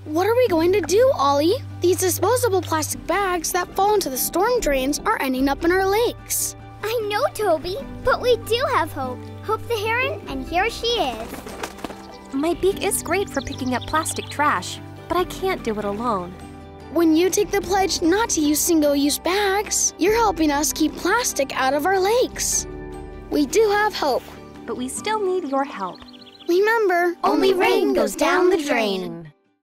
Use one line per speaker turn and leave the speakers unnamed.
What are we going to do, Ollie? These disposable plastic bags that fall into the storm drains are ending up in our lakes.
I know, Toby, but we do have Hope. Hope the Heron, and here she is.
My beak is great for picking up plastic trash, but I can't do it alone.
When you take the pledge not to use single-use bags, you're helping us keep plastic out of our lakes. We do have hope.
But we still need your help.
Remember,
Only rain goes down the drain.